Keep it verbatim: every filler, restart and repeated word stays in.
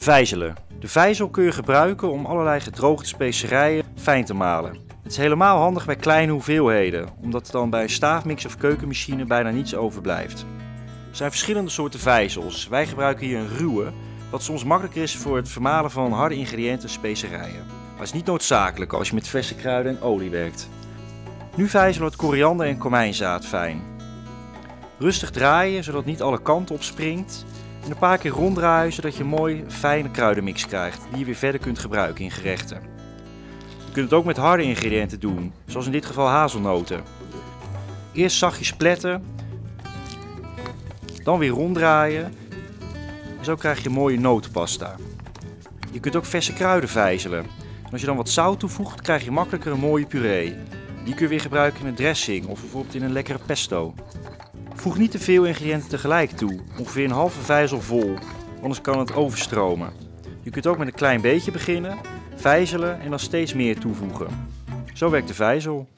Vijzelen. De vijzel kun je gebruiken om allerlei gedroogde specerijen fijn te malen. Het is helemaal handig bij kleine hoeveelheden, omdat er dan bij een staafmix of keukenmachine bijna niets overblijft. Er zijn verschillende soorten vijzels. Wij gebruiken hier een ruwe, wat soms makkelijker is voor het vermalen van harde ingrediënten en specerijen. Maar het is niet noodzakelijk als je met verse kruiden en olie werkt. Nu vijzelen we het koriander en komijnzaad fijn. Rustig draaien, zodat niet alle kanten op springt. En een paar keer ronddraaien, zodat je een mooi fijne kruidenmix krijgt, die je weer verder kunt gebruiken in gerechten. Je kunt het ook met harde ingrediënten doen, zoals in dit geval hazelnoten. Eerst zachtjes pletten, dan weer ronddraaien. En zo krijg je een mooie notenpasta. Je kunt ook verse kruiden vijzelen. En als je dan wat zout toevoegt, krijg je makkelijker een mooie puree. Die kun je weer gebruiken in een dressing of bijvoorbeeld in een lekkere pesto. Voeg niet te veel ingrediënten tegelijk toe, ongeveer een halve vijzel vol, anders kan het overstromen. Je kunt ook met een klein beetje beginnen, vijzelen en dan steeds meer toevoegen. Zo werkt de vijzel.